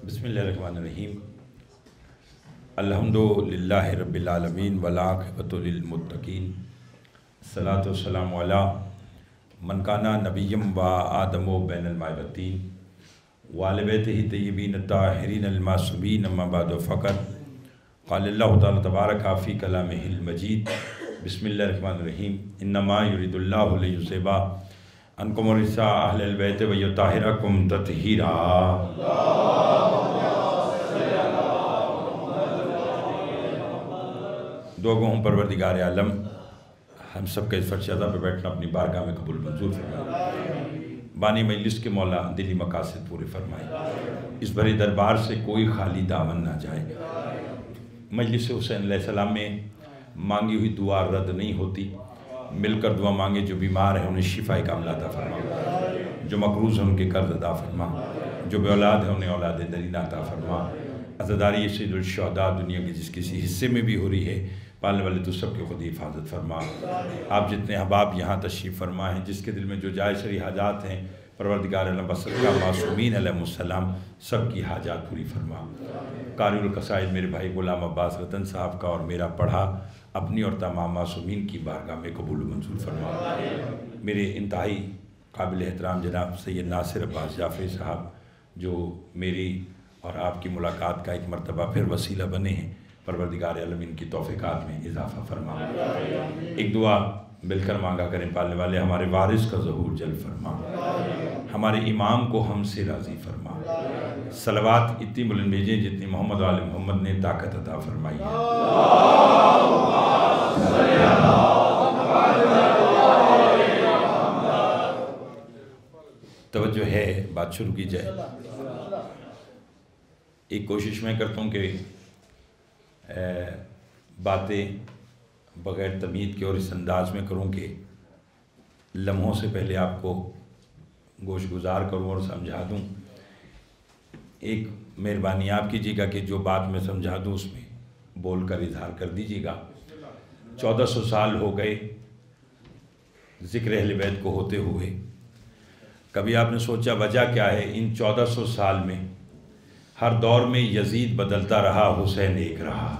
बिस्मिल्लाहिर्रहमानिर्रहीम। अल्हम्दुलिल्लाहि रब्बिल आलमीन वल्आक़िबतु लिलमुत्तक़ीन। अस्सलातु वस्सलामु अला मन काना नबिय्यम व आदमु बैनल माइ वत्तीन व आले बैतिही तय्यबीन अत्ताहिरीन अल मासूमीन अम्मा बअद फ़क़त क़ाल अल्लाहु तआला तबारक फ़ी कलामिहिल मजीद। बिस्मिल्लाहिर्रहमानिर्रहीम। इन्नमा युरिदुल्लाहु लियुज़हिबा अनकुम रिज्सा अहलल बैत व युत्तहिरकुम तत्हीरा। दुआ गो हूँ परवरदिगार आलम हम सब के इस फर्श अज़ा पे बैठना अपनी बारगाह में कबूल मंजूर फरमाए। बानी मजलिस के मौला दिली मकासद पूरे फरमाए। इस भरे दरबार से कोई खाली दामन ना जाए। मजलिस हुसैन अलैहिस्सलाम में मांगी हुई दुआ रद्द नहीं होती। मिलकर दुआ मांगे, जो बीमार हैं उन्हें शिफाए कामिला अता फरमा, जो मकरूज़ हैं उनके कर्ज अदा फरमा, जो बेऔलाद हैं उन्हें औलाद दरीना अता फरमा। अज़ादारी सैयदुल शुहदा दुनिया के जिस किसी हिस्से में भी हो रही है, पालने वाले तो सबके खुद हिफाजत फरमा। आप जितने अहबाब यहाँ तशरीफ़ फरमा हैं, जिसके दिल में जो जायज़ हाजात हैं, परवरदिगार आलम बसरका मासूमीन अलैहिमुस्सलाम सबकी हाजात पूरी फरमा। कारिउल कसाइद मेरे भाई गुलाम अब्बास रतन साहब का और मेरा पढ़ा अपनी और तमाम मासूमीन की बारगाह में कबूल मंजूर फरमा। मेरे इंतहाई काबिल एहतराम जनाब सैयद नासिर अब्बास जाफ़री साहब, जो मेरी और आपकी मुलाकात का एक मरतबा फिर वसीला बने हैं, परवरदिगार आलम इनकी तौफ़ीक़ात में इजाफ़ा फरमा। एक दुआ मिलकर मांगा करें, पालने वाले हमारे वारिस का ज़हूर जल फरमा, हमारे इमाम को हमसे राज़ी फरमा। सलवात इतनी बुलंद भेजें जितनी मोहम्मद वाले मोहम्मद ने ताकत अता फरमाई है। तवज्जो है, बात शुरू की जाए। एक कोशिश मैं करता हूँ कि बातें बग़ैर तमीद के और इस अंदाज में करूँ कि लम्हों से पहले आपको गोशगुजार करूँ और समझा दूँ। एक मेहरबानी आप कीजिएगा कि जो बात मैं समझा दूँ उसमें बोल कर इजहार कर दीजिएगा। 1400 साल हो गए ज़िक्र अहले बैत को होते हुए। कभी आपने सोचा वजह क्या है? इन 1400 साल में हर दौर में यजीद बदलता रहा, हुसैन एक रहा।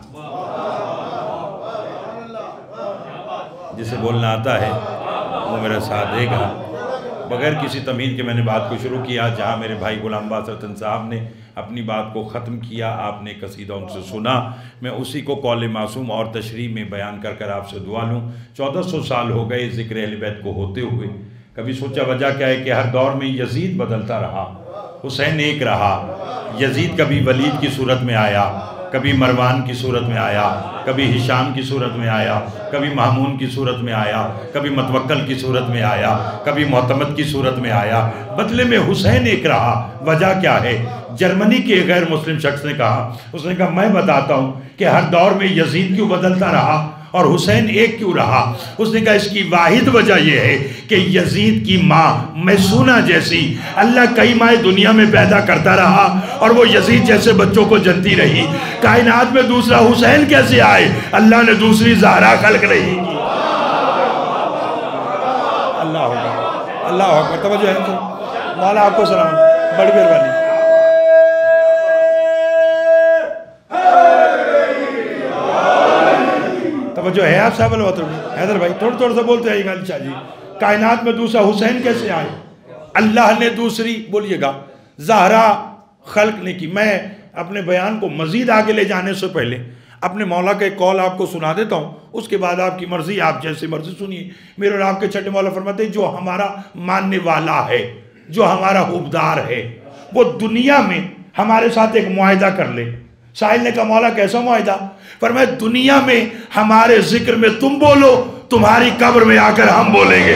जिसे बोलना आता है वो मेरा साथ देगा। बगैर किसी तमीज़ के मैंने बात को शुरू किया। जहाँ मेरे भाई गुलाम अब्बास रतन साहब ने अपनी बात को ख़त्म किया, आपने कसीदा उनसे सुना, मैं उसी को कौल मासूम और तशरीह में बयान कर कर आपसे दुआ लूँ। 1400 साल हो गए ज़िक्र अहले बैत को होते हुए। कभी सोचा वजह क्या है कि हर दौर में यजीद बदलता रहा, हुसैन एक रहा। यजीद कभी वलीद की सूरत में आया, कभी मरवान की सूरत में आया, कभी हिशाम की सूरत में आया, कभी मामून की सूरत में आया, कभी मतवक्कल की सूरत में आया, कभी मोतमद की सूरत में आया। बदले में हुसैन एक रहा। वजह क्या है? जर्मनी के गैर मुस्लिम शख्स ने कहा, उसने कहा मैं बताता हूँ कि हर दौर में यजीद क्यों बदलता रहा और हुसैन एक क्यों रहा। उसने कहा इसकी वाहिद वजह यह है कि यजीद की माँ मैसूना जैसी अल्लाह कई माएँ दुनिया में पैदा करता रहा और वो यजीद जैसे बच्चों को जनती रही। कायनात में दूसरा हुसैन कैसे आए? अल्लाह ने दूसरी ज़हरा खल्क नहीं की। अल्लाह अकबर, अल्लाह अकबर। तवज्जो है मौला, आपको सलाम, बड़ी मेहरबानी। तवज्जो है आप साहब हैदर भाई, थोड़ा सा बोलते हैं गाली जी। कायनात में दूसरा हुसैन कैसे आए? अल्लाह ने दूसरी, बोलिएगा, ज़हरा खल्क ने की। मैं अपने बयान को मज़ीद आगे ले जाने से पहले अपने मौला का एक कौल आपको सुना देता हूँ, उसके बाद आपकी मर्ज़ी, आप जैसे मर्ज़ी सुनिए। मेरे और आपके छठे मौला फरमाते हैं, जो हमारा मानने वाला है, जो हमारा हुबदार है, वो दुनिया में हमारे साथ एक मुआहिदा कर ले। साहिल ने कहा मौला कैसा मुआहिदा? फरमाया दुनिया में हमारे जिक्र में तुम बोलो, तुम्हारी कब्र में आकर हम बोलेंगे।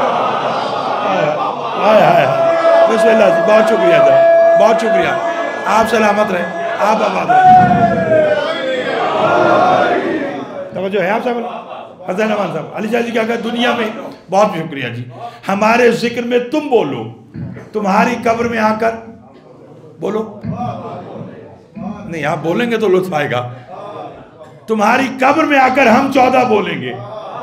बहुत शुक्रिया, बहुत शुक्रिया। आप सलामत रहे, आप आबाद रहे। तवज्जो है आप साहब, हसन अमान साहब, अली शाह जी क्या कहा? दुनिया में, बहुत शुक्रिया जी, हमारे जिक्र में तुम बोलो, तुम्हारी कब्र में आकर बोलो। नहीं, आप बोलेंगे तो लुत्फ आएगा। तुम्हारी कब्र में आकर हम 14 बोलेंगे।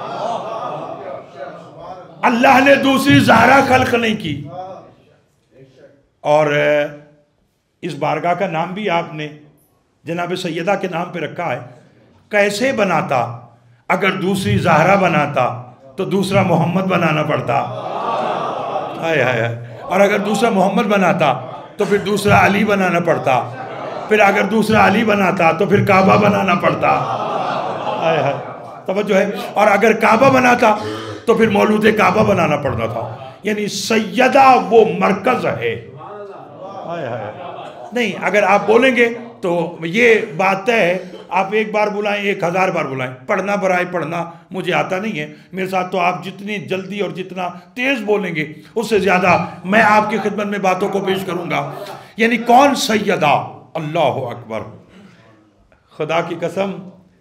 अल्लाह ने दूसरी ज़हरा खल्क नहीं की। और इस बारगाह का नाम भी आपने जनाब सैयदा के नाम पे रखा है। कैसे बनाता? अगर दूसरी ज़हरा बनाता तो दूसरा मोहम्मद बनाना पड़ता, हाय हाय हाय। और अगर दूसरा मोहम्मद बनाता तो फिर दूसरा अली बनाना पड़ता, फिर अगर दूसरा अली बनाता तो फिर काबा बनाना पड़ता, हाय हाय, तवज्जो है। और अगर काबा बनाता तो फिर मौलूद काबा बनाना पड़ता था। यानी सैयदा वो मरकज है, हाय हाय। नहीं, अगर आप बोलेंगे तो ये बात तय है, आप एक बार बुलाएं 1000 बार बुलाएं, पढ़ना बराए पढ़ना मुझे आता नहीं है। मेरे साथ तो आप जितनी जल्दी और जितना तेज बोलेंगे उससे ज्यादा मैं आपकी खिदमत में बातों को पेश करूंगा। यानी कौन सैयदा? अल्लाह अकबर, खुदा की कसम।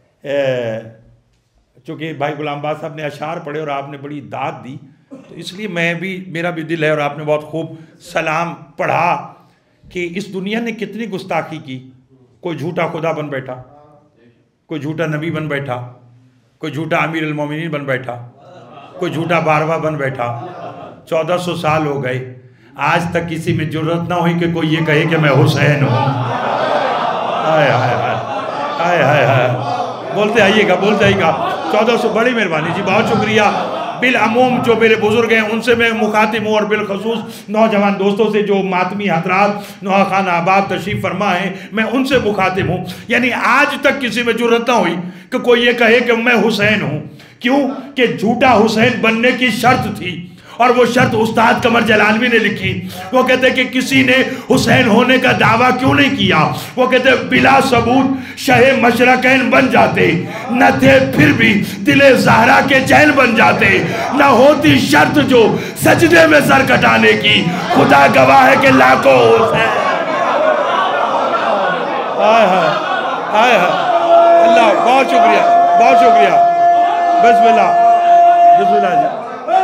चूंकि भाई गुलाम बाद साहब ने अशार पढ़े और आपने बड़ी दाद दी, तो इसलिए मेरा भी दिल है, और आपने बहुत खूब सलाम पढ़ा कि इस दुनिया ने कितनी गुस्ताखी की। कोई झूठा खुदा बन बैठा, कोई झूठा नबी बन बैठा, कोई झूठा अमीर अल मोमिनीन बन बैठा, कोई झूठा बारवा बन बैठा। 1400 साल हो गए, आज तक किसी में जुर्रत ना हुई कि कोई ये कहे कि मैं हुसैन हूँ। हाय हाय हाय हाय हाय, बोलते आइएगा, बोलते आइएगा। 1400, बड़ी मेहरबानी जी, बहुत शुक्रिया। बिल अमूम जो मेरे बुजुर्ग हैं उनसे मैं मुखातिब हूँ, और बिलखसूस नौजवान दोस्तों से जो मातमी हजरात नौहा खाना अहबाब तशरीफ़ फरमा है, मैं उनसे मुखातिब हूँ। यानी आज तक किसी में जुर्रत ना हुई कि कोई ये कहे कि मैं हुसैन हूँ। क्यों? कि झूठा हुसैन बनने की शर्त थी, और वो शर्त उस्ताद कमर जलालवी ने लिखी। वो कहते कि किसी ने हुसैन होने का दावा क्यों नहीं किया? वो कहते बिला सबूत शहे मशरकैन बन जाते, न थे फिर भी दिले ज़हरा के चैन बन जाते, न होती शर्त जो सजदे में सर कटाने की, खुदा गवाह है कि लाखों हुसैन। अल्लाह, बहुत शुक्रिया, बहुत शुक्रिया। बिस्मिल्लाह, बिस्मिल्लाह जी,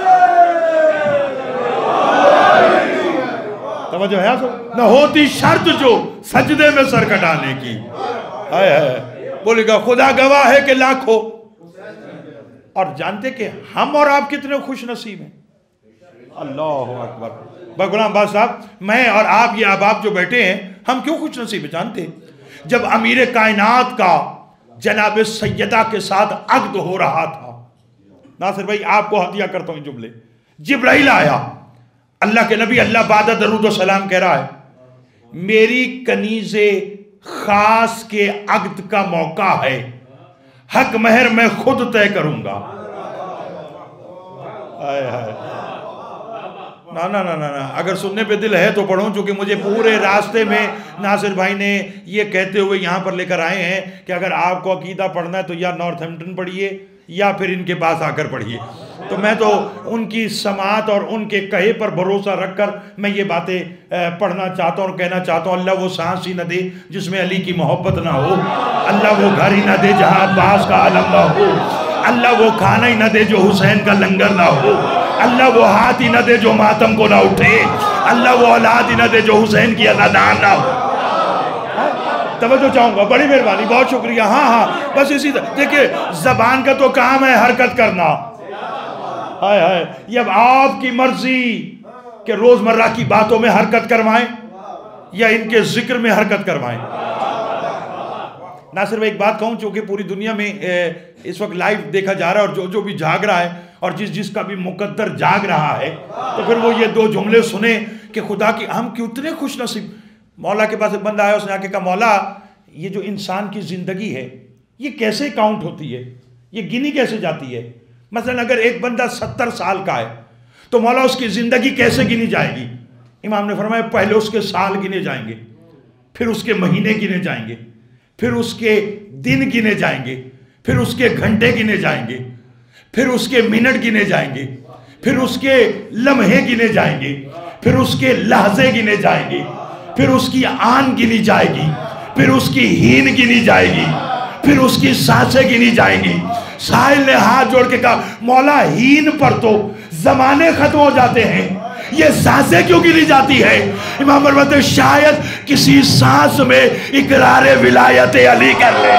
तवज्जो है। न होती शर्त जो सजदे में सर कटाने की, हाय हाय, बोलेगा खुदा गवाह है कि लाखों। और जानते कि हम और आप कितने खुश नसीब हैं। अल्लाह अकबर। गुलाम बाद साहब, मैं और आप, ये अब आप जो बैठे हैं, हम क्यों खुश नसीब हैं जानते? जब अमीर कायनात का जनाब सैयदा के साथ अक्द हो रहा था, नासिर भाई आपको हदिया करता हूं जुमले, जिब्राइल आया, अल्लाह के नबी अल्लाह बादा दरूद सलाम कह रहा है, मेरी कनीज़े खास के अक्द का मौका है, हक महर मैं खुद तय करूंगा। ना ना ना ना ना, अगर सुनने पे दिल है तो पढ़ूं, चूंकि मुझे पूरे रास्ते में नासिर भाई ने ये कहते हुए यहाँ पर लेकर आए हैं कि अगर आपको अकीदा पढ़ना है तो या नॉर्थहैम्पटन पढ़िए या फिर इनके पास आकर पढ़िए। तो मैं तो उनकी समात और उनके कहे पर भरोसा रखकर मैं ये बातें पढ़ना चाहता हूँ और कहना चाहता हूँ। अल्लाह वो सांस ही न दे जिसमें अली की मोहब्बत ना हो, अल्लाह वो घर ही न दे जहाँ अब्बास का आलम ना हो, अल्लाह वो खाना ही न दे जो हुसैन का लंगर ना हो, अल्लाह वो हाथ ही न दे जो मातम को ना उठे, अल्लाह वो औलाद ही न दे जो हुसैन की अज़ादार ना हो। तवज्जो चाहूंगा, बड़ी मेहरबानी, बहुत शुक्रिया। हाँ हाँ, बस इसी तरह देखिए, जबान का तो काम है हरकत करना। हाय हाय, ये अब आपकी मर्जी कि रोजमर्रा की बातों में हरकत करवाएं या इनके जिक्र में हरकत करवाएं। नासिर भाई एक बात कहूं, चूंकि पूरी दुनिया में इस वक्त लाइव देखा जा रहा है, और जो भी जाग रहा है और जिसका भी मुकद्दर जाग रहा है, तो फिर वो ये दो जुमले सुने कि खुदा की हम कितने खुश नसीब। मौला के पास एक बंदा आया, उसने आके कहा मौला ये जो इंसान की ज़िंदगी है ये कैसे काउंट होती है, ये गिनी कैसे जाती है? मसलन अगर एक बंदा 70 साल का है तो मौला उसकी ज़िंदगी कैसे गिनी जाएगी? इमाम ने फरमाया पहले उसके साल गिने जाएंगे, फिर उसके महीने गिने जाएंगे, फिर उसके दिन गिने जाएंगे, फिर उसके घंटे गिने जाएंगे, फिर उसके मिनट गिने जाएंगे, फिर उसके लम्हे गिने जाएंगे, फिर उसके लहजे गिने जाएंगे, फिर उसकी आन गिनी जाएगी, फिर उसकी हीन गिनी जाएगी, फिर उसकी सांसें गिनी जाएंगी। साहिल ने हाथ जोड़ के कहा मौला हीन पर तो जमाने खत्म हो जाते हैं, ये सांसें क्यों गिनी जाती है? इमाम फरमाते शायद किसी सांस में इकरार विलायत अली कर ले।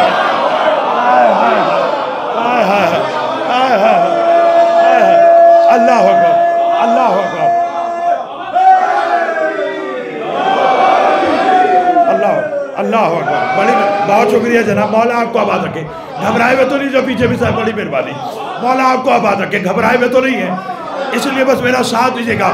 अल्लाह अकबर, अल्लाह अकबर। अल्लाह अकबर, बड़ी बहुत शुक्रिया जनाब, मौला आपको आबाद रखे। घबराए हुए तो नहीं जो पीछे भी साहब, बड़ी मेहरबानी, मौला आपको आबाद रखे, घबराए हुए तो नहीं है, इसलिए बस मेरा साथ दीजिएगा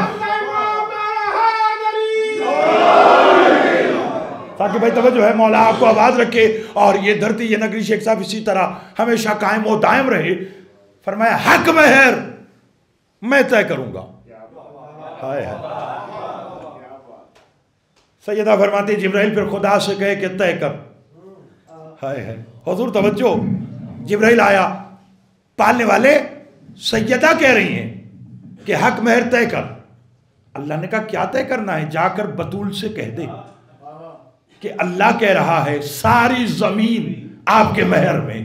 ताकि भाई तवज्जो है, मौला आपको आबाद रखे और ये धरती ये नगरी शेख साहब इसी तरह हमेशा कायम व दायम रहे। फरमाया हक महर मैं तय करूंगा। हाय हाय, सैयदा फरमाती जिब्राइल फिर खुदा से कहे कि तय कर। हाय हाय, हुजूर तवज्जो, जिब्राइल आया, पालने वाले सैयदा कह रही हैं कि हक महर तय कर। अल्लाह ने कहा क्या तय करना है? जाकर बतूल से कह दे कि अल्लाह कह रहा है सारी जमीन आपके महर में।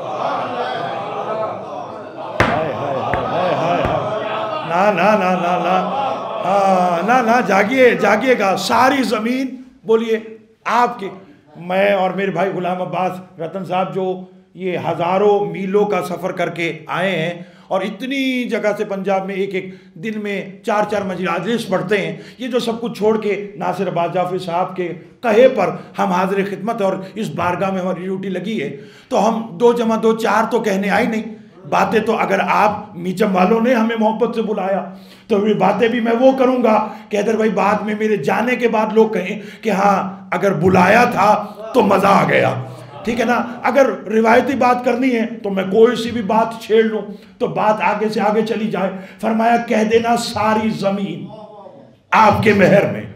हाय हाय हाय हाय, ना ना ना ना ना, हाँ ना ना, जागिए जागिएगा, सारी जमीन बोलिए आपके। मैं और मेरे भाई गुलाम अब्बास रतन साहब जो ये हजारों मीलों का सफर करके आए हैं और इतनी जगह से पंजाब में एक एक दिन में 4-4 मजलिस पढ़ते हैं, ये जो सब कुछ छोड़ के नासिर अब्बास जाफरी साहब के कहे पर हम हाजिर खिदमत और इस बारगाह में हमारी ड्यूटी लगी है, तो हम 2 जमा 2 4 तो कहने आई नहीं बातें। तो अगर आप मीचम वालों ने हमें मोहब्बत से बुलाया तो ये बातें भी मैं वो करूँगा कि अगर भाई बाद में मेरे जाने के बाद लोग कहें कि हाँ अगर बुलाया था तो मज़ा आ गया, ठीक है ना। अगर रिवायती बात करनी है तो मैं कोई सी भी बात छेड़ लूं तो बात आगे से आगे चली जाए। फरमाया कह देना सारी जमीन आपके महर में।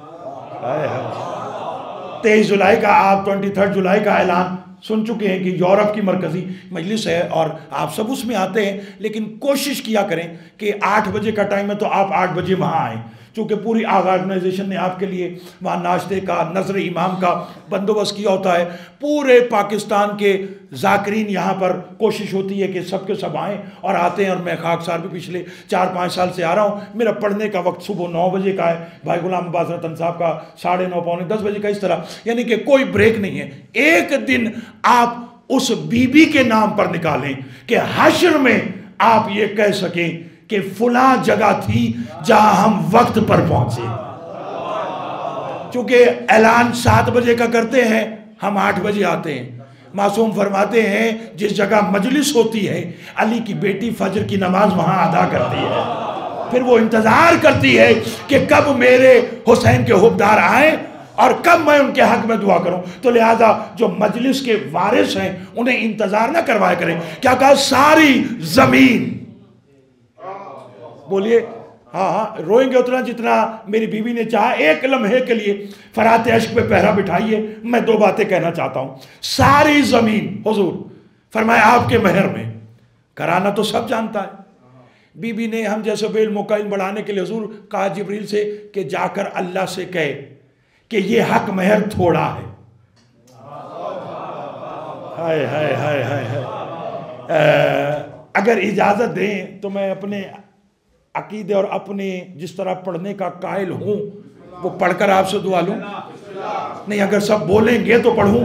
23 जुलाई का आप 23 जुलाई का ऐलान सुन चुके हैं कि यूरोप की मरकजी मजलिस है और आप सब उसमें आते हैं, लेकिन कोशिश किया करें कि 8 बजे का टाइम है तो आप 8 बजे वहाँ आएँ, चूँकि पूरी ऑर्गेनाइजेशन ने आपके लिए वहाँ नाश्ते का नजर इमाम का बंदोबस्त किया होता है। पूरे पाकिस्तान के ज़ाकिरीन यहाँ पर कोशिश होती है कि सब के सब आएँ और आते हैं। और मैं खाकसार भी पिछले 4-5 साल से आ रहा हूँ। मेरा पढ़ने का वक्त सुबह 9 बजे का है, भाई गुलाम अब्बास रतन साहब का 9:30 पौने 10 बजे का, इस तरह, यानी कि कोई ब्रेक नहीं है। एक दिन आप उस बीबी के नाम पर निकालें कि हश्र में आप ये कह सकें कि फुला जगह थी जहां हम वक्त पर पहुंचे। चूंकि ऐलान 7 बजे का करते हैं, हम 8 बजे आते हैं। मासूम फरमाते हैं जिस जगह मजलिस होती है अली की बेटी फजर की नमाज वहां अदा करती है, फिर वो इंतजार करती है कि कब मेरे हुसैन के हुबदार आए और कब मैं उनके हक में दुआ करूं। तो लिहाजा जो मजलिस के वारिस हैं उन्हें इंतजार ना करवाया करें। क्या कहा? सारी जमीन, बोलिए हाँ हाँ, रोएंगे उतना जितना मेरी बीवी ने चाहा। एक लम्हे के लिए फरात अश्क पे पहरा बिठाइए। मैं 2 बातें कहना चाहता हूँ। सारी जमीन हुजूर फरमाया आपके महर में, कराना तो सब जानता है। बीबी ने हम जैसे बेल मुकाइल बढ़ाने के लिए हुजूर कहा जिब्रील से कि जाकर अल्लाह से कहे कि ये हक महर थोड़ा है। हाय हाय हाय हाय हाय, अगर इजाजत दें तो मैं अपने अकीदे और अपने जिस तरह पढ़ने का कायल हूं वो पढ़कर आपसे दुआ लूं। नहीं, अगर सब बोलेंगे तो पढ़ूं।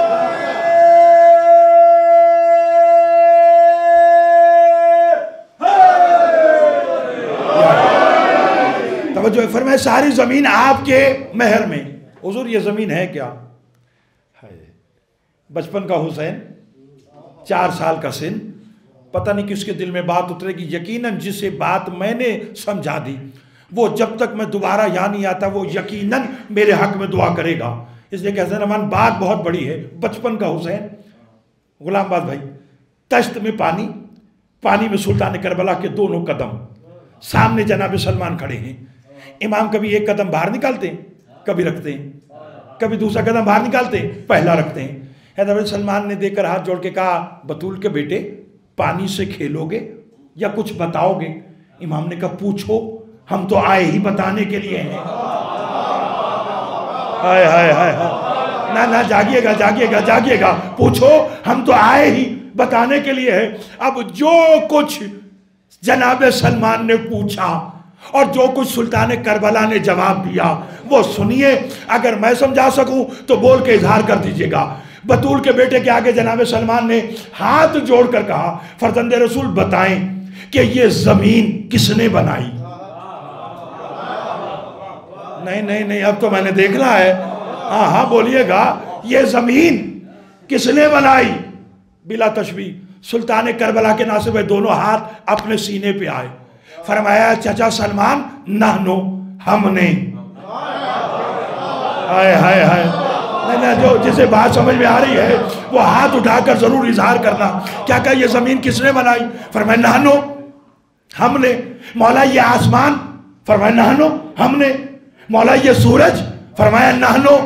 तवज्जो है, फरमाया सारी जमीन आपके महर में। हुजूर ये जमीन है क्या? है बचपन का हुसैन, 4 साल का सिन, पता नहीं किसके दिल में बात उतरेगी। यकीनन जिसे बात मैंने समझा दी वो जब तक मैं दोबारा यहाँ नहीं आता वो यकीनन मेरे हक में दुआ करेगा। इसलिए कहते हैं बात बहुत बड़ी है। बचपन का हुसैन, गुलाम बाज भाई, तश्त में पानी, पानी में सुल्तान करबला के दोनों कदम, सामने जनाब सलमान खड़े हैं। इमाम कभी एक कदम बाहर निकालते हैं, कभी रखते हैं, कभी दूसरा कदम बाहर निकालते हैं, पहला रखते हैं। हैदर सलमान ने देखकर हाथ जोड़ के कहा, बतूल के बेटे पानी से खेलोगे या कुछ बताओगे? इमाम ने कहा, पूछो, हम तो आए ही बताने के लिए हैं। हाय हाय हाय हाय, ना ना, जागिएगा जागिएगा जागिएगा, पूछो, हम तो आए ही बताने के लिए है। अब जो कुछ जनाब सलमान ने पूछा और जो कुछ सुल्तान करबला ने जवाब दिया वो सुनिए। अगर मैं समझा सकूं तो बोल के इजहार कर दीजिएगा। बतूल के बेटे के आगे जनाब सलमान ने हाथ जोड़कर कहा, फरजंदे रसूल बताएं कि ये जमीन किसने बनाई? नहीं नहीं नहीं, अब तो मैंने देखना है। हाँ हाँ बोलिएगा, یہ زمین کس نے بنائی؟ بلا تشبیہ سلطان کربلا کے ناصب دونوں ہاتھ اپنے سینے پہ آئے، فرمایا چچا سلمان نحنو، ہم نے. ہائے ہائے ہائے، جو جسے بات سمجھ میں آ رہی ہے وہ ہاتھ اٹھا کر ضرور اظہار کرنا. کیا کہا یہ زمین کس نے بنائی؟ فرمایا نحنو، ہم نے. مولا یہ آسمان؟ فرمایا نحنو، ہم نے. مولا یہ سورج؟ فرمایا نحنو.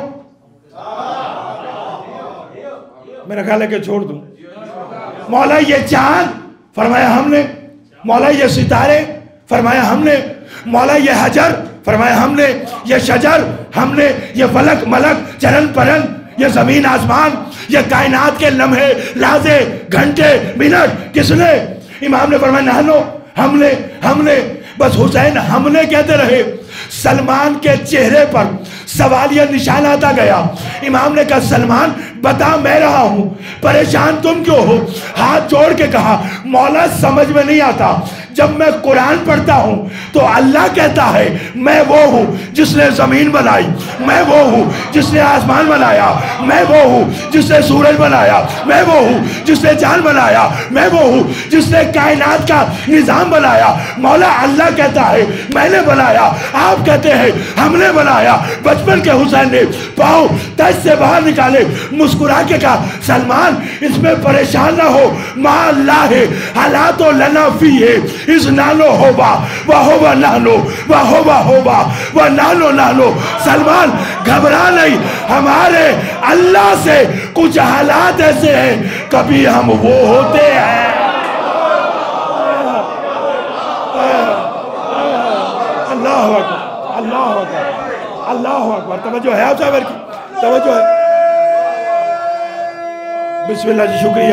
میرا خیال ہے کہ چھوڑ دوں. مولا یہ چاند؟ فرمایا ہم نے. مولا یہ ستارے؟ فرمایا ہم نے. مولا یہ حجر؟ فرمایا ہم نے. یہ شجر؟ ہم نے. یہ فلک ملک چرن پرن، یہ زمین آسمان، یہ کائنات کے لمحے لحظے گھنٹے منٹ کس نے؟ امام نے فرمایا نحنو، ہم نے، ہم نے. بس حسین ہم نے کہتے رہے. سلمان کے چہرے پر سوالیہ نشان آتا گیا. امام نے کہا سلمان بتا میں رہا ہوں، پریشان تم کیوں ہو؟ ہاتھ جوڑ کے کہا مولا سمجھ میں نہیں آتا، جب میں قرآن پڑھتا ہوں تو اللہ کہتا ہے میں وہ ہوں جس نے زمین بنائی، میں وہ ہوں جس نے آسمان بنایا، میں وہ ہوں جس نے سورج بنایا، میں وہ ہوں جس نے چاند بنایا، میں وہ ہوں جس نے کائنات کا نظام بنایا. مولا اللہ کہتا ہے میں نے بنایا، آپ کہتے ہیں ہم نے بنایا. بچپن کے حسین نے پاؤں تج سے باہر نکالے، مسکرا کے کہا سلمان اس میں پریشان نہ ہو، ما اللہ ہے حالات و لنا فی ہے، اس نانو ہوبا وہ ہوبا نانو وہ ہوبا ہوبا وہ نانو نانو. سلمان گھبرا نہیں، ہمارے اللہ سے کچھ حالات ایسے ہیں کبھی ہم وہ ہوتے ہیں. اللہ اکبر، اللہ اکبر، اللہ اکبر. توجہ ہے آپ صاحب کی؟ توجہ ہے؟ بسم اللہ جی، شکریہ.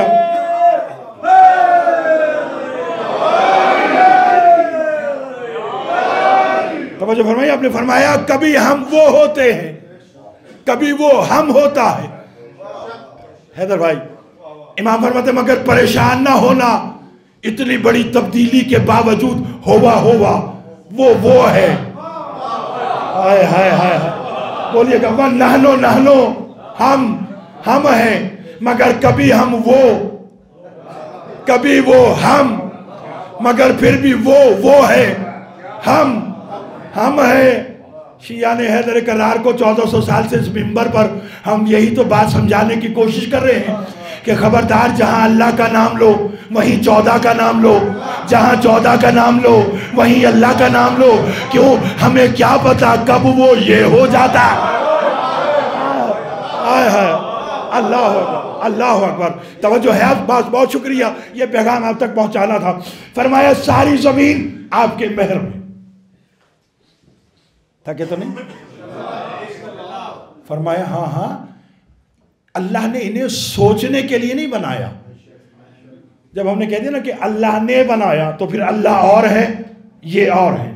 توجہ فرمائی. آپ نے فرمایا کبھی ہم وہ ہوتے ہیں، کبھی وہ ہم ہوتا ہے. حیدر بھائی امام فرماتے مگر پریشان نہ ہونا، اتنی بڑی تبدیلی کے باوجود ہوا وہ ہے. ہائے ہائے ہائے بولیے گا وہ نحنو نحنو، ہم ہیں، مگر کبھی ہم وہ، کبھی وہ ہم، مگر پھر بھی وہ ہے ہم ہیں. شیعہ نے حیدر کرار کو 1400 سال سے اس منبر پر ہم یہی تو بات سمجھانے کی کوشش کر رہے ہیں کہ خبردار جہاں اللہ کا نام لو وہیں 14 کا نام لو، جہاں 14 کا نام لو وہیں اللہ کا نام لو. کیوں؟ ہمیں کیا پتا کب وہ یہ ہو جاتا. اللہ اکبر، اللہ اکبر. توجہ ہے آپ؟ بہت شکریہ، یہ پیغام آپ تک پہنچانا تھا. فرمایا ساری زمین آپ کے مہر میں تھا کہ تو نہیں؟ فرمایا ہاں اللہ نے انہیں سوچنے کے لیے نہیں بنایا. جب ہم نے کہہ دیا نا کہ اللہ نے بنایا تو پھر اللہ اور ہے، یہ اور ہے.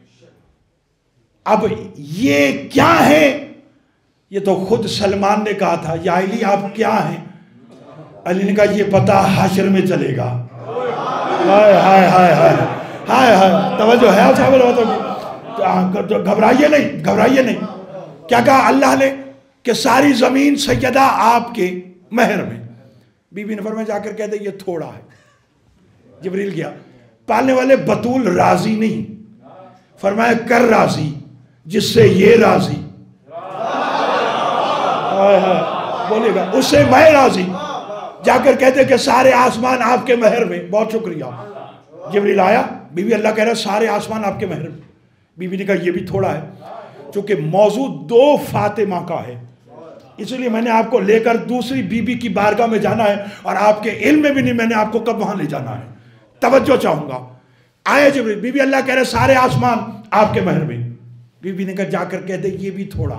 اب یہ کیا ہے؟ یہ تو خود سلمان نے کہا تھا یا علی آپ کیا ہیں؟ علی نے کہا یہ پتہ حشر میں چلے گا. ہائے ہائے ہائے ہائے ہائے ہائے. توجہ ہے آپ صاحب؟ گھبرائیے نہیں. کیا کہا اللہ نے؟ کہ ساری زمین سیدہ آپ کے مہر میں. بی بی نے فرمایا جا کر کہہ دے یہ تھوڑا ہے. جبریل گیا، پالنے والے بطول راضی نہیں، فرمایا کر راضی جس سے یہ راضی. بولے گا اس سے میں راضی. جا کر کہتے کہ سارے آسمان آپ کے مہر میں. بہت شکریہ. جبریل آیا، بی بی اللہ کہہ رہا ہے سارے آسمان آپ کے مہر میں. بی بی نے کہا یہ بھی تھوڑا ہے. چونکہ موضوع 2 فاطمہ کا ہے اس لیے میں نے آپ کو لے کر دوسری بی بی کی بارگاہ میں جانا ہے، اور آپ کے علم میں بھی نہیں میں نے آپ کو کب وہاں لے جانا ہے. توجہ چاہوں گا. آئے جبریل، بی بی اللہ کہہ رہے سارے آسمان آپ کے مہر میں. بی بی نے کہا جا کر کہہ دے یہ بھی تھوڑا.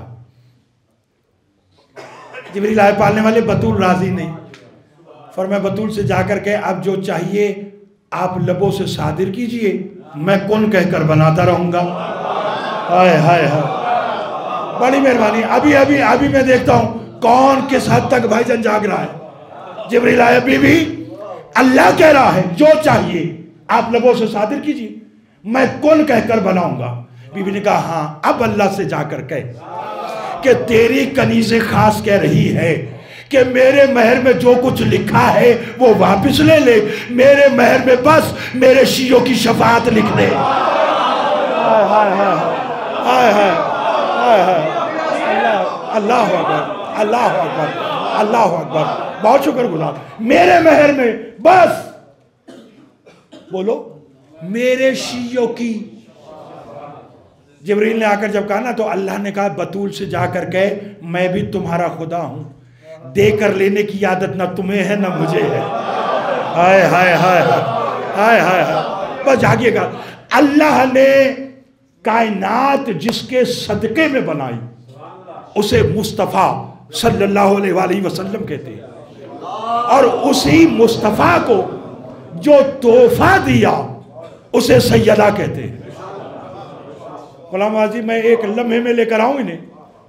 جبریل آئے، پالنے والے بطول راضی نہیں. فرمایا بطول سے جا کر کہ اب جو چاہیے آپ لبوں سے صادر کیجئے، میں کن کہہ کر بناتا رہوں گا. ہائے ہائے ہائے، بڑی مہربانی. ابھی میں دیکھتا ہوں کون کس حد تک بھائی جان جاگ رہا ہے. جبریل آیا، بی بی اللہ کہہ رہا ہے جو چاہیے آپ لبوں سے صادر کیجئے، میں کن کہہ کر بناؤں گا. بی بی نے کہا ہاں اب اللہ سے جا کر کہہ کہ تیری کنیز خاص کہہ رہی ہے کہ میرے مہر میں جو کچھ لکھا ہے وہ واپس لے لے، میرے مہر میں بس میرے شیعوں کی شفاعت لکھ دے۔ اللہ اکبر، اللہ اکبر، اللہ اکبر، بہت شکر گزار۔ میرے مہر میں بس بولو میرے شیعوں کی۔ جبریل نے آ کر جب کہا نا تو اللہ نے کہا بطول سے جا کر کہے میں بھی تمہارا خدا ہوں، دے کر لینے کی عادت نہ تمہیں ہے نہ مجھے ہے۔ ہائے ہائے ہائے ہائے ہائے ہائے، بس جاگیے گا۔ اللہ نے کائنات جس کے صدقے میں بنائی اسے مصطفیٰ صلی اللہ علیہ وآلہ وسلم کہتے ہیں، اور اسی مصطفیٰ کو جو تحفہ دیا اسے سیدہ کہتے ہیں۔ غلام آزی میں ایک لمحے میں لے کر آؤں انہیں۔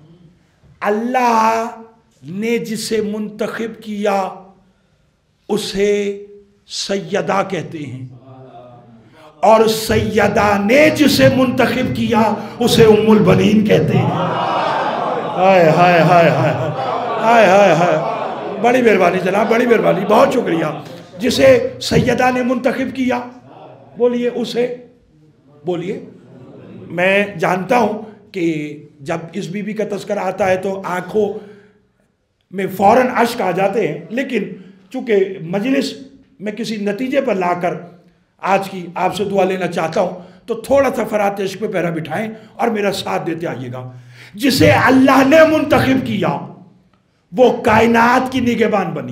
اللہ نے جسے منتخب کیا اسے سیدہ کہتے ہیں، اور سیدہ نے جسے منتخب کیا اسے ام البنین کہتے ہیں۔ ہائے ہائے ہائے ہائے ہائے ہائے ہائے، بڑی مہربانی جناب، بڑی مہربانی، بہت شکریہ۔ جسے سیدہ نے منتخب کیا بولیے اسے، بولیے۔ میں جانتا ہوں کہ جب اس بی بی کا تذکرہ آتا ہے تو آنکھوں میں فوراً اشک آ جاتے ہیں، لیکن چونکہ مجلس میں کسی نتیجے پر لا کر آج کی آپ سے دعا لینا چاہتا ہوں تو تھوڑا سا فرات عشق پہ پیرا بٹھائیں اور میرا ساتھ دیتے آئیے گا۔ جسے اللہ نے منتخب کیا وہ کائنات کی نگہبان بنی،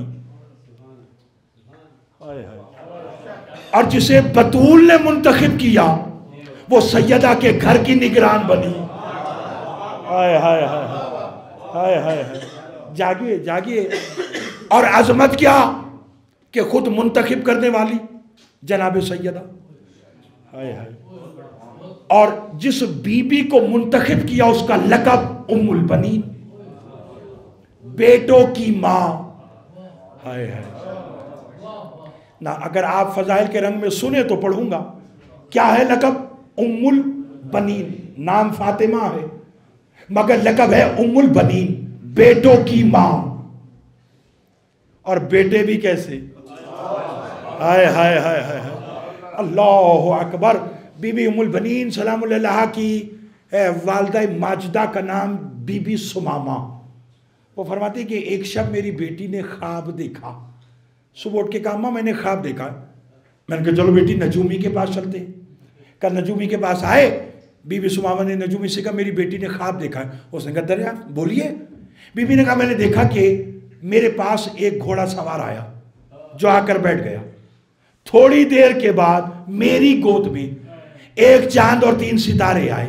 اور جسے بطول نے منتخب کیا وہ سیدہ کے گھر کی نگران بنی۔ ہائے ہائے ہائے ہائے ہائے ہائے، جاگیے جاگیے۔ اور عظمت کیا کہ خود منتخب کرنے والی جناب سیدہ۔ ہائے ہائے، اور جس بی بی کو منتخب کیا اس کا لقب ام البنین، بیٹوں کی ماں۔ ہائے ہائے نہ، اگر آپ فضائل کے رنگ میں سنیں تو پڑھوں گا کیا ہے لقب؟ ام البنین۔ نام فاطمہ ہے مگر لقب ہے ام البنین، بیٹوں کی ماں۔ اور بیٹے بھی کیسے؟ ہائے ہائے ہائے ہائے، اللہ اکبر۔ بی بی ام البنین سلام اللہ کی والدہ ماجدہ کا نام بی بی سمامہ۔ وہ فرماتی کہ ایک شب میری بیٹی نے خواب دیکھا، صبح اٹھ کے کہا ماں میں نے خواب دیکھا۔ میں نے کہا چلو بیٹی نجومی کے پاس چلتے ہیں۔ کہ نجومی کے پاس آئے، بی بی سمامہ نے نجومی سے کہا میری بیٹی نے خواب دیکھا ہے۔ اس نے کہا دریافت بولیے۔ بی بی نے کہا میں نے دیکھا کہ میرے پاس ایک گھوڑا سوار آیا جو آ کر بیٹھ گیا، تھوڑی دیر کے بعد میری گود میں ایک چاند اور 3 ستارے آئے۔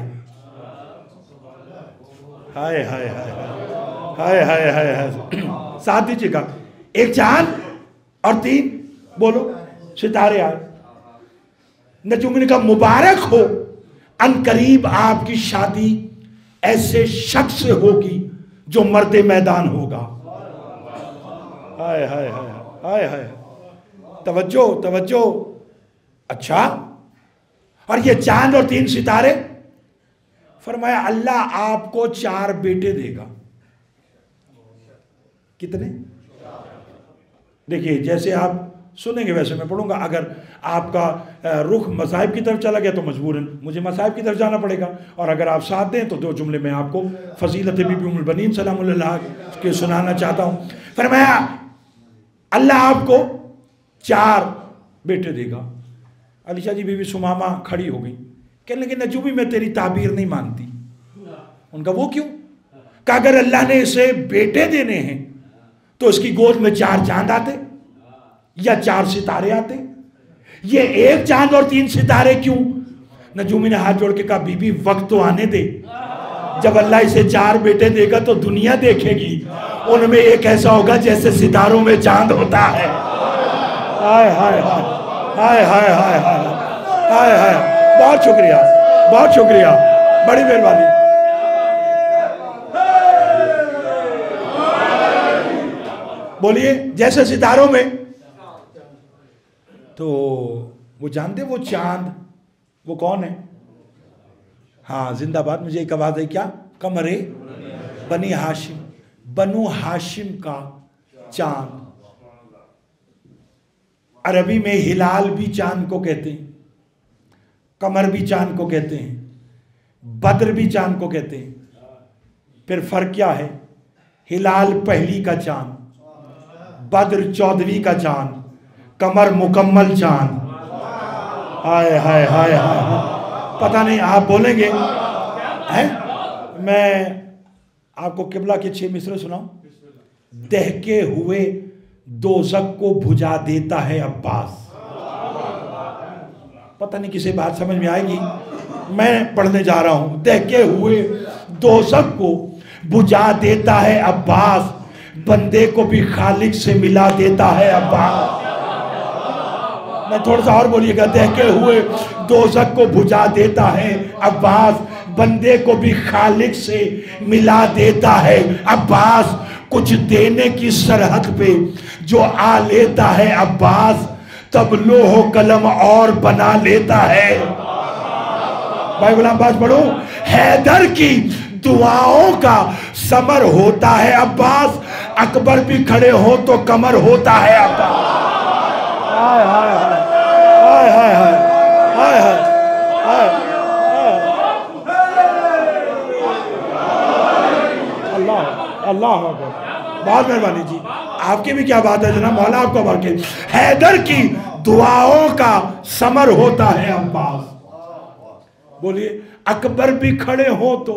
ہائے ہائے ہائے ہائے ہائے ہائے ہائے، ساتھ دیجیے گا، ایک چاند اور 3 بولو ستارے آئے۔ نجومی نے کہا مبارک ہو، ان قریب آپ کی شادی ایسے شخص سے ہوگی جو مرد میدان ہوگا۔ ہائے ہائے ہائے ہائے ہائے، توجہ توجہ۔ اچھا، اور یہ چاند اور 3 ستارے؟ فرمایا اللہ آپ کو 4 بیٹے دے گا۔ کتنے؟ دیکھیے جیسے آپ سنیں گے ویسے میں پڑھوں گا۔ اگر آپ کا رخ مذاہب کی طرف چلا گیا تو مجبوراً مجھے مذاہب کی طرف جانا پڑے گا، اور اگر آپ ساتھ دیں تو 2 جملے میں آپ کو فضیلت بی بی ام البنین سلام اللہ کے سنانا چاہتا ہوں۔ فرمایا اللہ آپ کو 4 بیٹے دے گا۔ علیشہ جی بی بی سمامہ کھڑی ہو گئی، کہنے لگے نجومی میں تیری تعبیر نہیں مانتی۔ ان کا وہ کیوں؟ کہ اگر اللہ نے اسے بیٹے دینے ہیں تو اس کی گود میں 4 چاند آتے یا 4 ستارے آتے، یہ ایک چاند اور 3 ستارے کیوں؟ نجومی نے ہاتھ جوڑ کے کہا بی بی وقت تو آنے دے، جب اللہ اسے 4 بیٹے دے گا تو دنیا دیکھے گی، ان میں ایک ایسا ہوگا جیسے ستاروں میں چاند ہوتا ہے۔ ہائے ہائے ہائے ہائے ہائے ہائے ہائے، بہت شکریہ بہت شکریہ، بڑی مہربانی۔ بولیے جیسے ستاروں میں، تو وہ جانتے وہ چاند وہ کون ہے؟ ہاں زندہ باد، مجھے ایک آواز ہے کیا؟ قمر بنی ہاشم، بنو ہاشم کا चांद। अरबी में हिलाल भी चांद को कहते हैं, कमर भी चांद को कहते हैं, बद्र भी चांद को कहते हैं। फिर फर्क क्या है? हिलाल पहली का चांद, बद्र 14वीं का चांद, कमर मुकम्मल चांद। हाय हाय हाय हाय, पता नहीं आप बोलेंगे हैं? मैं आपको किबला के 6 मिसरे सुनाऊं। दहके हुए दोज़ख को बुझा देता है अब्बास। पता नहीं किसे बात समझ में आएगी, मैं पढ़ने जा रहा हूं। दहके हुए दोज़ख को बुझा देता है अब्बास, बंदे को भी खालिक से मिला देता है अब्बास। मैं थोड़ा सा और बोलिएगा। दहके हुए दोज़ख को बुझा देता है अब्बास, बंदे को भी खालिक से मिला देता है अब्बास। कुछ देने की सरहद पे जो आ लेता है अब्बास, तब लोहो कलम और बना लेता है। भाई गुलाम अब्बास पढ़ो। हैदर की दुआओं का समर होता है अब्बास, अकबर भी खड़े हो तो कमर होता है अब्बास। हाय हाय हाय हाय हाय हाय हाय। अल्लाह अल्लाह बहुत मेहरबानी जी, आपकी भी क्या बात है जनाब, मौला आपको बरके। हैदर की दुआओं का समर होता है अब्बास। बोलिए, अकबर भी खड़े हो तो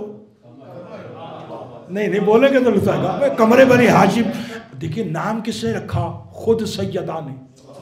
नहीं बोलेंगे तो लुटाएगा। कमरे बनी हाशिम। देखिए नाम किसने रखा? खुद सैयदा ने।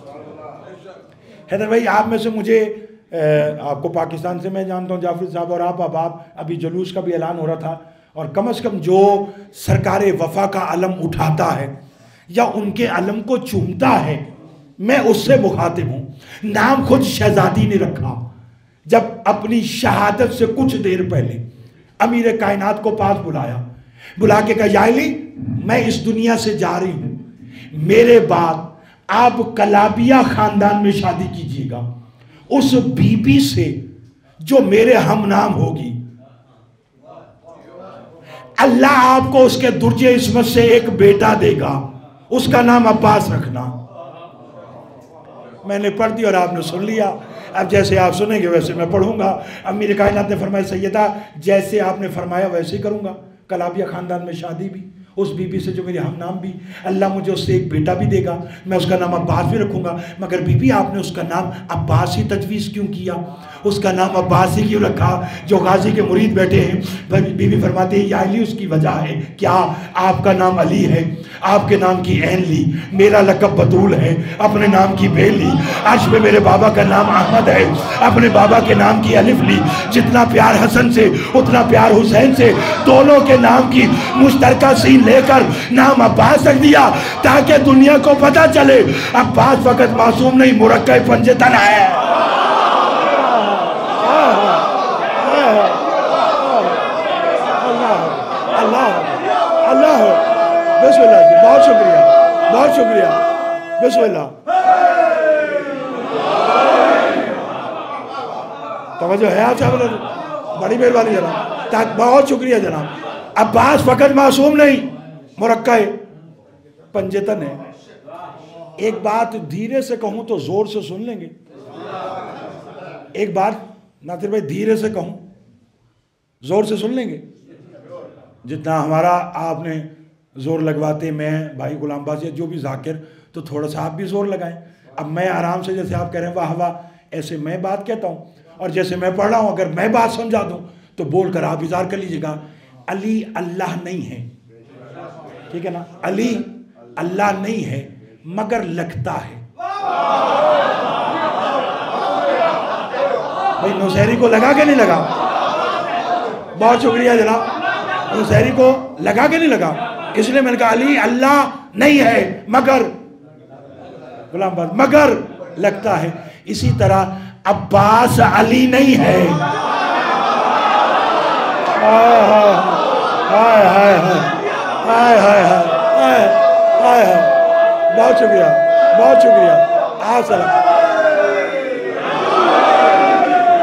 हैदर भाई आप में से मुझे आपको पाकिस्तान से मैं जानता हूँ, जाफर साहब और आप अभी जुलूस का भी ऐलान हो रहा था, और कम से कम जो सरकार वफा का अलम उठाता है या उनके अलम को चूमता है, मैं उससे मुखातिब हूँ। नाम खुद शहजादी ने रखा। जब अपनी शहादत से कुछ देर पहले अमीर कायनात को पास बुला के कहा, या अली मैं इस दुनिया से जा रही हूँ, मेरे बाद आप कलाबिया खानदान में शादी कीजिएगा, उस बीबी से जो मेरे हम नाम होगी, अल्लाह आपको उसके दुर्जे इस्मत से एक बेटा देगा, उसका नाम अब्बास रखना। मैंने पढ़ दी और आपने सुन लिया। अब जैसे आप सुनेंगे वैसे मैं पढ़ूंगा। अमीर कायनात ने फरमाया, सैयदा जैसे आपने फरमाया वैसे ही करूंगा। कलाबिया खानदान में शादी भी, उस बीबी से जो मेरे हम नाम भी, अल्लाह मुझे उससे एक बेटा भी देगा, मैं उसका नाम अब्बास भी रखूंगा। मगर बीबी आपने उसका नाम अब्बास ही तजवीज़ क्यों किया? उसका नाम अब्बास ही क्यों रखा? जो गाजी के मुरीद बैठे हैं, बीबी फरमाते हैं, या अली उसकी वजह है। क्या? आपका नाम अली है, आपके नाम की ऐन ली, मेरा लक़ब बतूल है, अपने नाम की बे ली, अर्श पे मेरे बाबा का नाम अहमद है, अपने बाबा के नाम की अलिफ ली। जितना प्यार हसन से उतना प्यार हुसैन से, दोनों के नाम की मुश्तरका सीन लेकर नाम अब्बास रख दिया, ताकि दुनिया को पता चले अब्बास फकत मासूम नहीं, मुरक्कब पंजतन है। अल्लाह बिस्मिल्लाह जी, बहुत शुक्रिया, बहुत शुक्रिया, बिस्मिल्लाह। तवज्जो है आप साहब, बड़ी मेहरबानी जनाब, बहुत शुक्रिया जनाब। अब्बास फकत मासूम नहीं, मुरक्कब पंजतन है। एक बात धीरे से कहूं तो जोर से सुन लेंगे। एक बात नासिर भाई धीरे से कहूं, जोर से सुन लेंगे। जितना हमारा आपने जोर लगवाते, मैं भाई गुलाम अब्बास जो भी जाकिर, तो थोड़ा सा आप भी जोर लगाएं। अब मैं आराम से, जैसे आप कह रहे हैं वाह वाह, ऐसे मैं बात कहता हूँ, और जैसे मैं पढ़ रहा हूँ अगर मैं बात समझा दूँ तो बोल कर आप इज़हार कर लीजिएगा। अली अल्लाह नहीं है, ठीक है ना? अली अल्लाह नहीं है मगर लगता है। भाई नौशहरी को लगा के नहीं लगा? बहुत शुक्रिया जनाब। नौशहरी को लगा के नहीं लगा, इसलिए मैंने कहा अली अल्लाह नहीं है मगर गुलाम अब्बास मगर लगता है। इसी तरह अब्बास अली नहीं है। हाय हाय हाय हाय हाय हाय हाय, बहुत शुक्रिया, बहुत शुक्रिया। आ सलाम,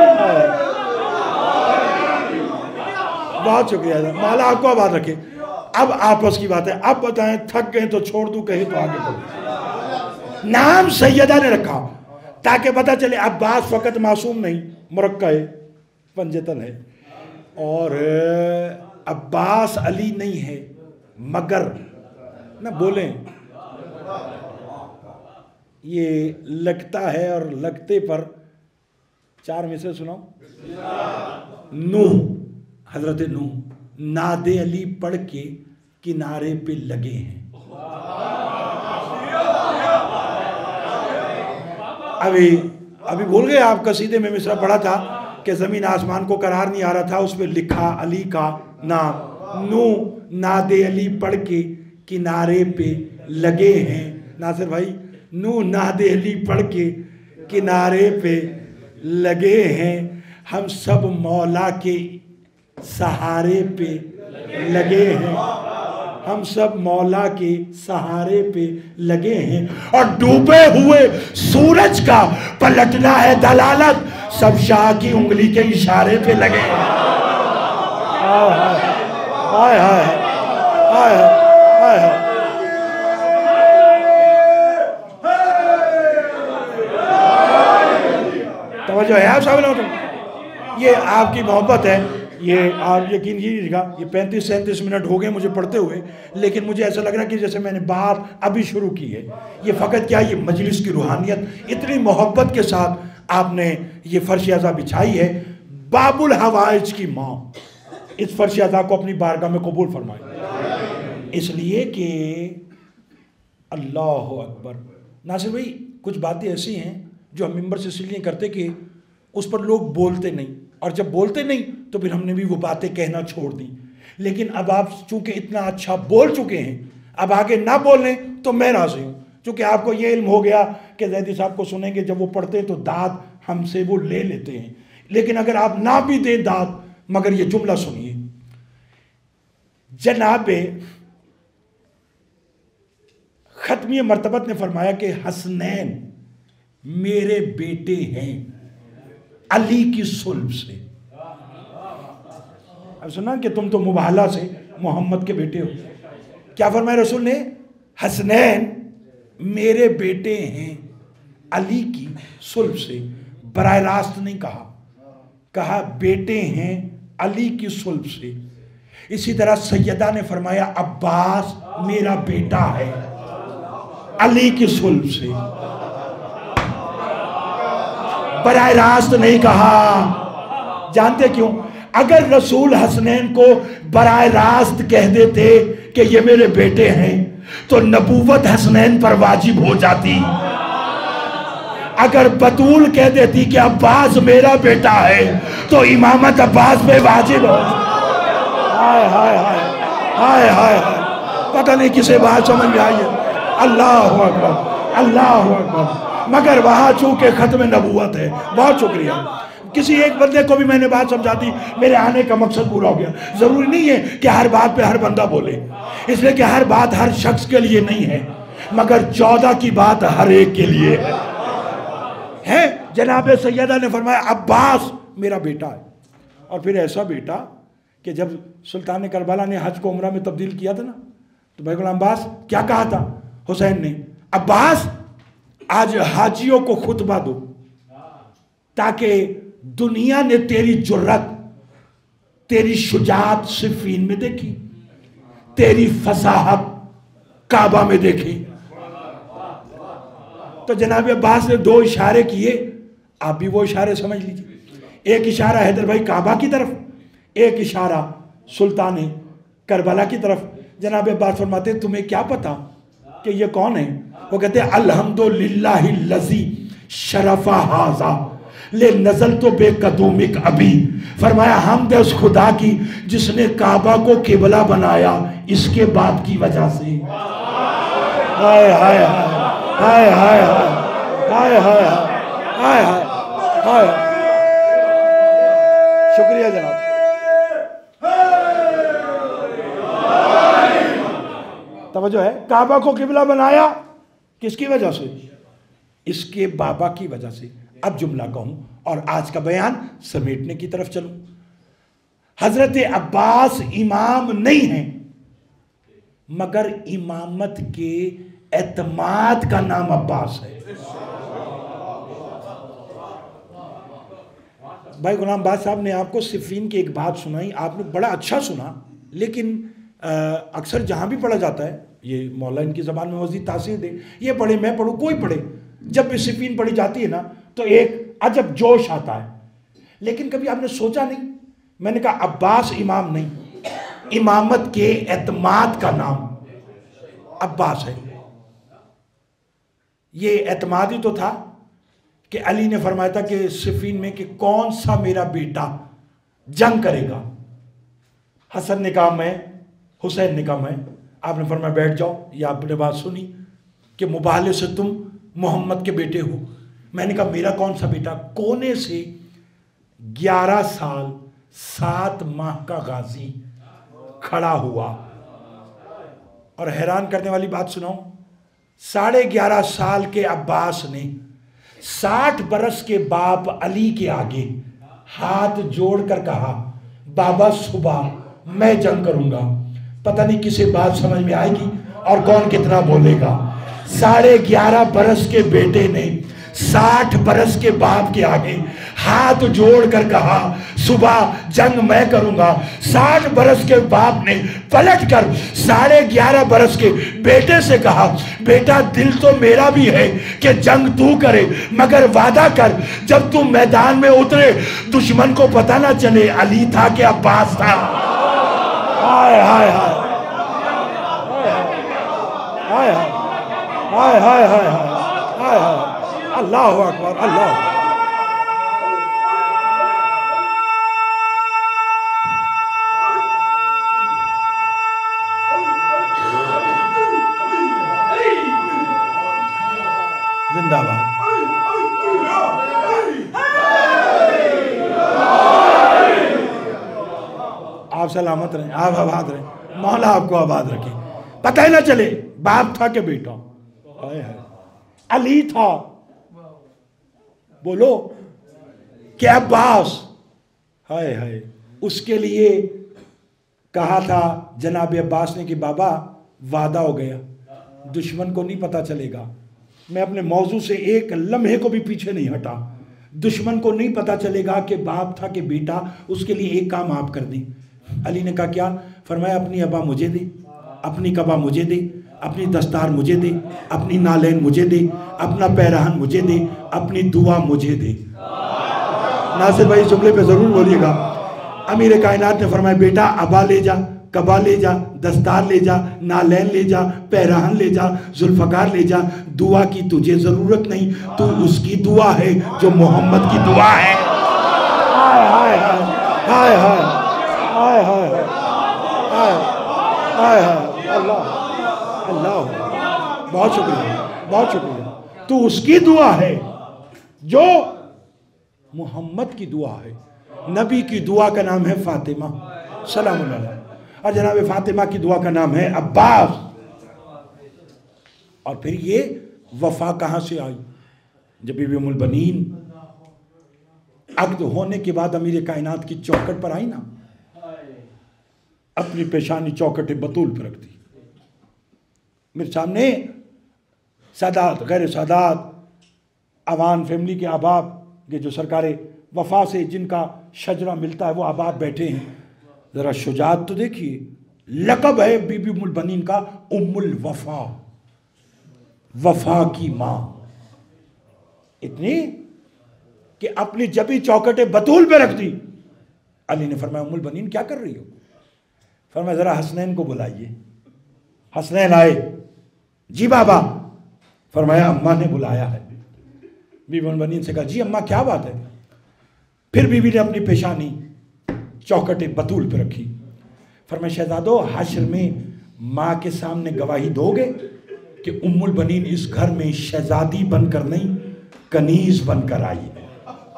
बहुत शुक्रिया, मौला आपको आबाद रखे। اب آپس کی بات ہے، اب بتائیں تھک گئے تو چھوڑ دوں، کہے تو آگے بڑھو۔ نام سیدہ نے رکھا تاکہ پتہ چلے عباس فقط معصوم نہیں، مرکہ ہے، پنجتن ہے، اور عباس علی نہیں ہے مگر نہ بولیں، یہ لگتا ہے اور لگتے پر چار میں سے سناؤ۔ نوح، حضرت نوح ناد علی پڑھ کے کنارے پہ لگے ہیں۔ ابھی بھول گئے آپ، قصیدے میں مصرع پڑھا تھا کہ زمین آسمان کو قرار نہیں آ رہا تھا، اس پہ لکھا علی کا نام۔ نوح ناد علی پڑھ کے کنارے پہ لگے ہیں۔ ناصر بھائی، نوح ناد علی پڑھ کے کنارے پہ لگے ہیں، ہم سب مولا کے سہارے پہ لگے ہیں، ہم سب مولا کے سہارے پہ لگے ہیں، اور ڈوبے ہوئے سورج کا پلٹنا ہے دلالت، سب شاہ کی انگلی کے اشارے پہ لگے ہیں۔ ہائے ہائے ہائے ہائے، توجہ ہے آپ صاحب؟ یہ آپ کی محبت ہے، یہ آپ یقین کیجیے گا، یہ 35-37 منٹ ہو گئے مجھے پڑھتے ہوئے، لیکن مجھے ایسا لگ رہا ہے کہ جیسے میں نے بات ابھی شروع کی ہے۔ یہ فقط کیا، یہ مجلس کی روحانیت، اتنی محبت کے ساتھ آپ نے یہ فرش ازا بچھائی ہے۔ باب الحوائج کی ماں اس فرش ازا کو اپنی بارگاہ میں قبول فرمائے، اس لیے کہ اللہ اکبر۔ ناصر بھائی، کچھ باتیں ایسی ہیں جو ہم ممبر سے اس لیے کرتے کہ اس پر لوگ بولتے نہیں، اور جب بولتے نہیں تو پھر ہم نے بھی وہ باتیں کہنا چھوڑ دی، لیکن اب آپ چونکہ اتنا اچھا بول چکے ہیں، اب آگے نہ بولیں تو میں راضی ہوں، چونکہ آپ کو یہ علم ہو گیا کہ زیدی صاحب کو سنیں گے جب وہ پڑھتے ہیں تو داد ہم سے وہ لے لیتے ہیں، لیکن اگر آپ نہ بھی دیں داد، مگر یہ جملہ سنیے، جناب ختمی مرتبت نے فرمایا کہ حسنین میرے بیٹے ہیں علی کی صلب سے۔ اب سنا کہ تم تو مباہلہ سے محمد کے بیٹے ہو، کیا فرمایا رسول نے؟ حسنین میرے بیٹے ہیں علی کی صلب سے، براہ راست نہیں کہا بیٹے ہیں علی کی صلب سے۔ اسی طرح سیدہ نے فرمایا عباس میرا بیٹا ہے علی کی صلب سے، براہ راست نہیں کہا۔ جانتے کیوں؟ اگر رسول حسنین کو براہ راست کہہ دیتے کہ یہ میرے بیٹے ہیں تو نبوت حسنین پر واجب ہو جاتی، اگر بطول کہہ دیتی کہ عباس میرا بیٹا ہے تو امامت عباس پہ واجب ہو۔ ہائے ہائے ہائے ہائے ہائے، پتہ نہیں کسے بات سمجھ میں آئی ہے۔ اللہ اکبر اللہ اکبر، مگر وہاں چونکہ ختم نبوت ہے۔ بہت شکریہ، کسی ایک بندے کو بھی میں نے بات سمجھا دی، میرے آنے کا مقصد پورا ہو گیا۔ ضروری نہیں ہے کہ ہر بات پہ ہر بندہ بولے، اس لیے کہ ہر بات ہر شخص کے لیے نہیں ہے، مگر 14 کی بات ہر ایک کے لیے ہے۔ جناب سیدہ نے فرمایا عباس میرا بیٹا ہے، اور پھر ایسا بیٹا کہ جب سلطان کربلا نے حج کو عمرہ میں تبدیل کیا تھا نا، تو بھائی غلام عباس کیا کہا تھا حسین نے؟ عباس آج حاجیوں کو خطبہ دو تاکہ دنیا نے تیری جرت، تیری شجاعت صفین میں دیکھی، تیری فصاحت کعبہ میں دیکھی۔ تو جناب عباس نے 2 اشارے کیے، آپ بھی وہ اشارے سمجھ لیجئے۔ ایک اشارہ حیدر بھائی کعبہ کی طرف، ایک اشارہ سلطان کربلا کی طرف۔ جناب عباس فرماتے ہیں تمہیں کیا پتا کہ یہ کون ہے؟ وہ کہتے ہیں الحمدللہ الذی شرف ھذا لے نزل تو بے قدومک ابھی۔ فرمایا حمد اس خدا کی جس نے کعبہ کو قبلہ بنایا اس کے باپ کی وجہ سے۔ ہائے ہائے ہائے ہائے ہائے ہائے ہائے ہائے، شکریہ جناب۔ توجہ ہے، کعبہ کو قبلہ بنایا کس کی وجہ سے؟ اس کے بابا کی وجہ سے۔ اب جملہ کہوں اور آج کا بیان سمیٹنے کی طرف چلوں۔ حضرت عباس امام نہیں ہیں، مگر امامت کے اعتماد کا نام عباس ہے۔ بھائی غلام باز صاحب نے آپ کو صفین کی ایک بات سنائی، آپ نے بڑا اچھا سنا، لیکن اکثر جہاں بھی پڑھا جاتا ہے، یہ مولا ان کی زبان میں مزید تاثیر دے، یہ پڑھے میں پڑھوں کوئی پڑھے، جب بھی صفین پڑھی جاتی ہے نا تو ایک عجب جوش آتا ہے، لیکن کبھی آپ نے سوچا نہیں؟ میں نے کہا عباس امام نہیں، امامت کے اعتماد کا نام عباس ہے۔ یہ اعتماد ہی تو تھا کہ علی نے فرمایا تھا کہ صفین میں کہ کون سا میرا بیٹا جنگ کرے گا؟ حسن نے کہا میں، حسین نے کہا میں۔ آپ نے فرمایا بیٹھ جاؤ، یہ آپ نے بات سنی کہ مبالغے سے تم محمد کے بیٹے ہو۔ میں نے کہا میرا کون سا بیٹا؟ کونے سے 11 سال 7 ماہ کا غازی کھڑا ہوا، اور حیران کرنے والی بات سناؤں، 11.5 سال کے عباس نے 60 برس کے باپ علی کے آگے ہاتھ جوڑ کر کہا بابا صبح میں جنگ کروں گا، پتہ نہیں کسے بات سمجھ میں آئے گی اور کون کتنا بولے گا۔ 11.5 برس کے بیٹے نے 60 برس کے باپ کے آگے ہاتھ جوڑ کر کہا صبح جنگ میں کروں گا۔ 60 برس کے باپ نے پلٹ کر 11.5 برس کے بیٹے سے کہا بیٹا دل تو میرا بھی ہے کہ جنگ تو کرے، مگر وعدہ کر جب تو میدان میں اترے دشمن کو پتہ نہ چلے علی تھا کہ عباس تھا۔ ہائے ہائے ہائے ہائے ہائے ہائے ہائے ہائے ہائے، اللہ اکبر، اللہ زندہ باد۔ آپ سلامت رہیں، آپ آباد رہیں، مولا آپ کو آباد رکھے، پتہ ہی نہ چلے باپ تھا کہ بیٹا۔ علی تھا، بولو کہ عباس، ہائے ہائے، اس کے لیے کہا تھا جناب عباس نے کہ بابا وعدہ ہو گیا، دشمن کو نہیں پتہ چلے گا، میں اپنے موضوع سے ایک لمحے کو بھی پیچھے نہیں ہٹا، دشمن کو نہیں پتہ چلے گا کہ باپ تھا کہ بیٹا، اس کے لیے ایک کام آپ کر دیں۔ علی نے کہا کیا؟ فرمایا اپنی ابا مجھے دے، اپنی کبا مجھے دے، اپنی دستار مجھے دے، اپنی نالین مجھے دے، اپنا پیرہن مجھے دے، اپنی دعا مجھے دے۔ ناصر بھائی جملے پہ ضرور بولیے گا۔ امیر کائنات نے فرمایا بیٹا ابا لے جا، کبا لے جا، دستار لے جا، نالین لے جا، پیرہن لے جا، ذوالفقار لے جا، دعا کی تجھے ضرورت نہیں، تو اس کی دعا ہے جو محمد کی دعا ہے۔ ہائے ہائے ہائے ہائے ہائے ہائے ہائے ہائے ہائے، اللہ اللہ، بہت شکریہ، بہت شکریہ۔ تو اس کی دعا ہے جو محمد کی دعا ہے۔ نبی کی دعا کا نام ہے فاطمہ سلام اللہ علیہ، اور جناب فاطمہ کی دعا کا نام ہے عباس۔ اور پھر یہ وفا کہاں سے آئی؟ جب بی بی ام البنین عقد ہونے کے بعد امیر کائنات کی چوکھٹ پر آئی نا، اپنی پیشانی چوکھٹ بطول پر رکھ دی۔ میرے سامنے سادات، غیر سادات، عوان فیملی کے احباب، یہ جو سرکار وفا سے جن کا شجرہ ملتا ہے وہ احباب بیٹھے ہیں، ذرا شجاعت تو دیکھیے۔ لقب ہے بی بی ام البنین کا ام الوفا، وفا کی ماں، اتنی کہ اپنی جبی چوکھٹیں بطول پہ رکھ دی۔ علی نے فرمایا ام البنین کیا کر رہی ہو؟ فرمایا ذرا حسنین کو بلائیے۔ حسنین آئے، جی بابا۔ فرمایا اماں نے بلایا ہے۔ بی بی ام البنین سے کہا جی اماں کیا بات ہے؟ پھر بی بی نے اپنی پیشانی چوکھٹیں بطول پہ رکھی۔ فرمایا شہزادو حشر میں ماں کے سامنے گواہی دو گے کہ ام البنین اس گھر میں شہزادی بن کر نہیں کنیز بن کر آئی ہے۔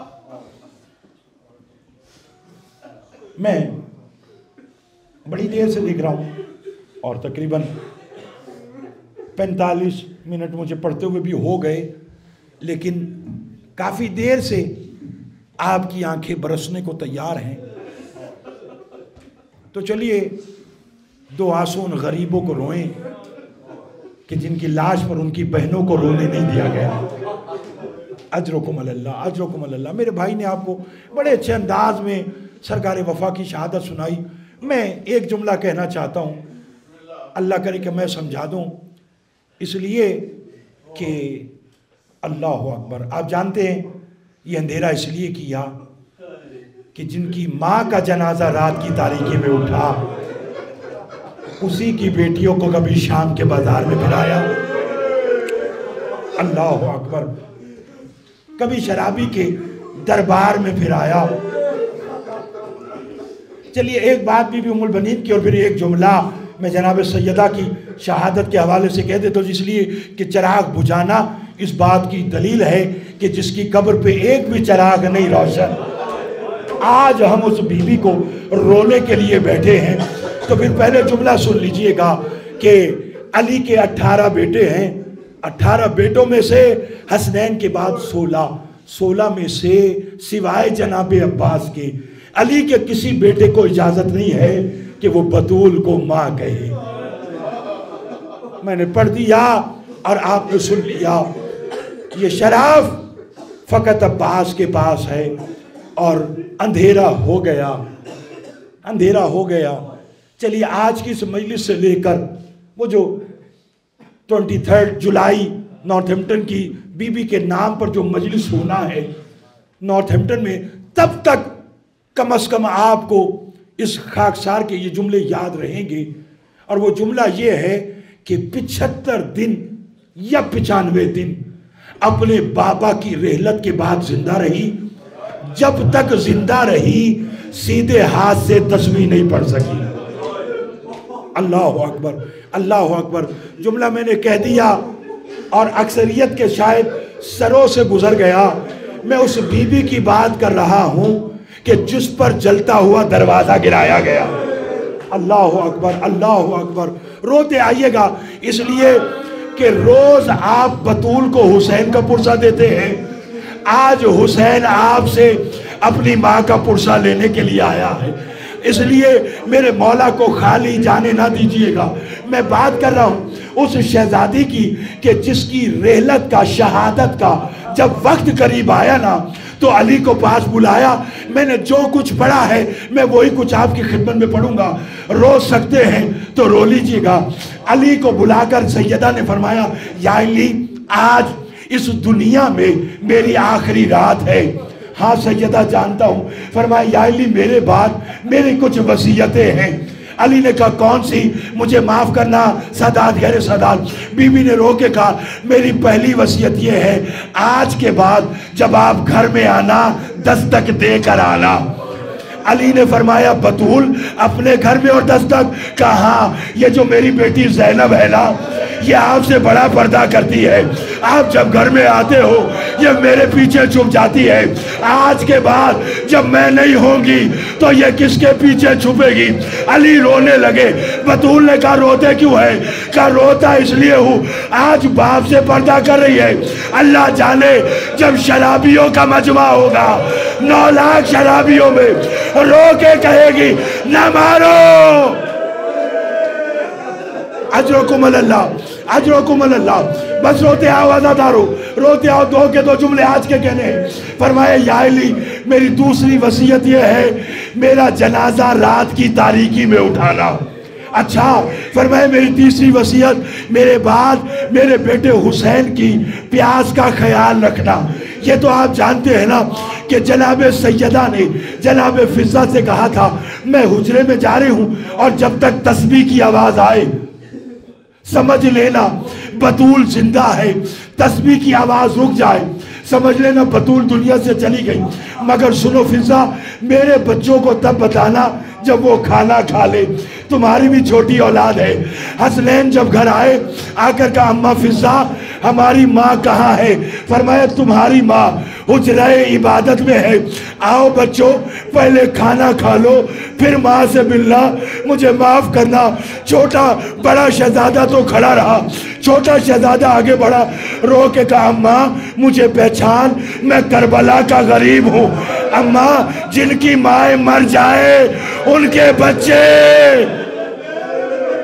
میں بڑی دیر سے دیکھ رہا ہوں اور تقریباً 45 منٹ مجھے پڑھتے ہوئے بھی ہو گئے، لیکن کافی دیر سے آپ کی آنکھیں برسنے کو تیار ہیں۔ تو چلیے دو آنسو ان غریبوں کو روئیں کہ جن کی لاش پر ان کی بہنوں کو رونے نہیں دیا گیا. اجرکم اللہ، اجرکم اللہ. میرے بھائی نے آپ کو بڑے اچھے انداز میں سرکار وفا کی شہادت سنائی. میں ایک جملہ کہنا چاہتا ہوں، اللہ کرے کہ میں سمجھا دوں، اس لیے کہ اللہ اکبر. آپ جانتے ہیں یہ اندھیرا اس لیے کیا کہ جن کی ماں کا جنازہ رات کی تاریکی میں اٹھا، اسی کی بیٹیوں کو کبھی شام کے بازار میں پھرایا. اللہ اکبر. کبھی شرابی کے دربار میں پھرایا. چلیے ایک بات بھی ام البنین کی اور پھر ایک جملہ میں جناب سیدہ کی شہادت کے حوالے سے کہہ دیتا ہوں، اس لیے کہ چراغ بجھانا اس بات کی دلیل ہے کہ جس کی قبر پہ ایک بھی چراغ نہیں روشن. آج ہم اس بی بی کو رونے کے لیے بیٹھے ہیں. تو پھر پہلے جملہ سن لیجئے گا کہ علی کے 18 بیٹے ہیں. 18 بیٹوں میں سے حسنین کے بعد 16 میں سے سوائے جناب عباس کے علی کے کسی بیٹے کو اجازت نہیں ہے کہ وہ بطول کو ماں کہے. میں نے پڑھ دیا اور آپ نے سن لیا. یہ شرف فقط عباس کے پاس ہے اور اندھیرا ہو گیا، اندھیرا ہو گیا. چلیے آج کی اس مجلس سے لے کر وہ جو 23 جولائی نارتھ ہیمپٹن کی بی بی کے نام پر جو مجلس ہونا ہے نارتھ ہیمپٹن میں، تب تک کم از کم آپ کو اس خاکسار کے یہ جملے یاد رہیں گے. اور وہ جملہ یہ ہے کہ 75 دن یا 95 دن اپنے بابا کی رحلت کے بعد زندہ رہی. جب تک زندہ رہی سیدھے ہاتھ سے تسبیح نہیں پڑھ سکی. اللہ اکبر، اللہ اکبر. جملہ میں نے کہہ دیا اور اکثریت کے شاید سروں سے گزر گیا. میں اس بی بی کی بات کر رہا ہوں کہ جس پر جلتا ہوا دروازہ گرایا گیا. اللہ اکبر، اللہ اکبر. روتے آئیے گا اس لیے کہ روز آپ بطول کو حسین کا پرسہ دیتے ہیں. آج حسین آپ سے اپنی ماں کا پرسہ لینے کے لیے آیا ہے. اس لیے میرے مولا کو خالی جانے نہ دیجئے گا. میں بات کر رہا ہوں اس شہزادی کی کہ جس کی رحلت کا، شہادت کا جب وقت قریب آیا نا تو علی کو پاس بلایا. میں نے جو کچھ پڑھا ہے میں وہی کچھ آپ کی خدمت میں پڑھوں گا. رو سکتے ہیں تو رو لیجئے گا. علی کو بلا کر سیدہ نے فرمایا یا علی آج اس دنیا میں میری آخری رات ہے. ہاں سیدہ جانتا ہوں. فرمایا یا علی میرے بعد میری کچھ وصیتیں ہیں. علی نے کہا کون سی؟ مجھے معاف کرنا سادات غیر سادات. بی بی نے رو کے کہا میری پہلی وصیت یہ ہے آج کے بعد جب آپ گھر میں آنا دستک دے کر آنا. علی نے فرمایا بطول اپنے گھر میں اور دستک؟ کہا یہ جو میری بیٹی زینب ہے نا یہ آپ سے بڑا پردہ کرتی ہے. آپ جب گھر میں آتے ہو یہ میرے پیچھے چھپ جاتی ہے. آج کے بعد جب میں نہیں ہوں گی تو یہ کس کے پیچھے چھپے گی؟ علی رونے لگے. بطول نے کہا روتے کیوں ہے؟ کہا روتا اس لیے ہوں آج باپ سے پردہ کر رہی ہے. اللہ جانے جب شرابیوں کا مجمع ہوگا 9 لاکھ شرابیوں میں رو کے کہے گی نہ مارو. اجرکم اللہ، اجرکم اللہ. بس روتے آؤ عزادارو، روتے آؤ. 2 کے 2 جملے آج کے کہنے ہیں. فرمایا یا علی میری دوسری وصیت یہ ہے میرا جنازہ رات کی تاریکی میں اٹھانا. اچھا فرمایا میری تیسری وصیت میرے بعد میرے بیٹے حسین کی پیاس کا خیال رکھنا. یہ تو آپ جانتے ہیں نا کہ جناب سیدہ نے جناب فضہ سے کہا تھا میں حجرے میں جا رہی ہوں اور جب تک تسبیح کی آواز آئے سمجھ لینا بطول زندہ ہے. تسبیح کی آواز رک جائے سمجھ لینا بطول دنیا سے چلی گئی. مگر سنو فضہ میرے بچوں کو تب بتانا جب وہ کھانا کھا لے. تمہاری بھی چھوٹی اولاد ہے. حسنین جب گھر آئے آ کر کہا اماں فضہ ہماری ماں کہاں ہے؟ فرمایا تمہاری ماں حجرہ عبادت میں ہے. آؤ بچوں پہلے کھانا کھا لو پھر ماں سے ملنا. مجھے معاف کرنا. چھوٹا بڑا شہزادہ تو کھڑا رہا. چھوٹا شہزادہ آگے بڑھا رو کے کہا اماں مجھے پہچان میں کربلا کا غریب ہوں. اماں جن کی مائیں مر جائے ان کے بچے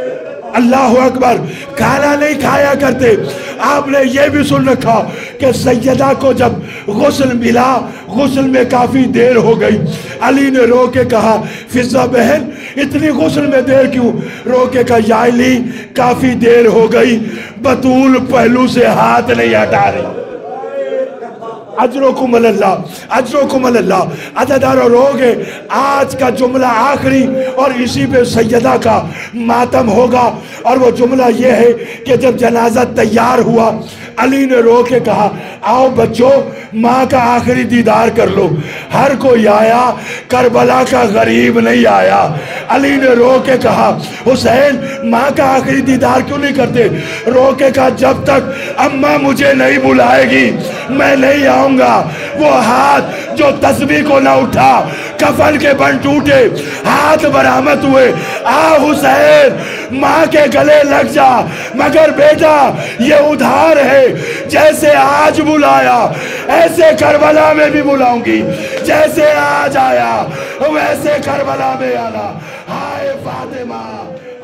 اللہ اکبر، کھانا نہیں کھایا کرتے۔ آپ نے یہ بھی سن رکھا کہ سیدہ کو جب غسل ملا، غسل میں کافی دیر ہو گئی، علی نے رو کے کہا فضہ بہن اتنی غسل میں دیر کیوں؟ رو کے کہا یا علی کافی دیر ہو گئی، بطول پہلو سے ہاتھ نہیں ہٹا رہی۔ اجرکم اللہ، اجرکم اللہ۔ عزادارو رو گے، آج کا جملہ آخری اور اسی پہ سیدہ کا ماتم ہوگا، اور وہ جملہ یہ ہے کہ جب جنازہ تیار ہوا علی نے رو کے کہا آؤ بچوں ماں کا آخری دیدار کر لو۔ ہر کوئی آیا، کربلا کا غریب نہیں آیا۔ علی نے رو کے کہا حسین ماں کا آخری دیدار کیوں نہیں کرتے؟ رو کے کہا جب تک اماں مجھے نہیں بلائے گی میں نہیں آؤں گا۔ وہ ہاتھ جو تسبیح کو نہ اٹھا، کفن کے بن ٹوٹے، ہاتھ برآمد ہوئے، آ حسین ماں کے گلے لگ جا، مگر بیٹا یہ ادھار ہے، جیسے آج بلایا ایسے کربلا میں بھی بلاؤں گی، جیسے آج آیا ویسے کربلا میں آنا۔ ہائے فاطمہ